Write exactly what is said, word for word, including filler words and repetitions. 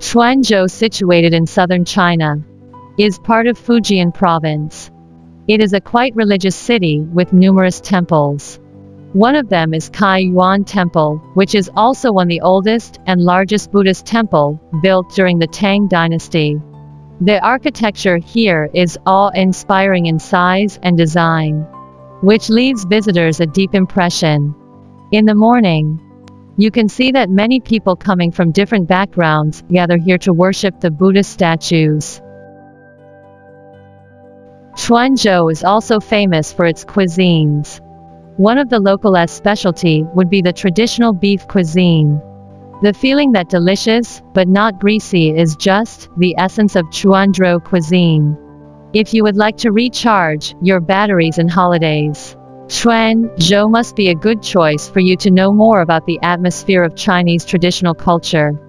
Quan Zhou, situated in southern China, is part of Fujian province. It is a quite religious city with numerous temples. One of them is Kai Yuan Temple, which is also one of the oldest and largest Buddhist temple built during the Tang dynasty. The architecture here is awe-inspiring in size and design, which leaves visitors a deep impression. In the morning, you can see that many people coming from different backgrounds gather here to worship the Buddhist statues. Quan Zhou is also famous for its cuisines. One of the local's specialty would be the traditional beef cuisine. The feeling that delicious, but not greasy, is just the essence of Quan Zhou cuisine. If you would like to recharge your batteries in holidays, Quan Zhou must be a good choice for you to know more about the atmosphere of Chinese traditional culture.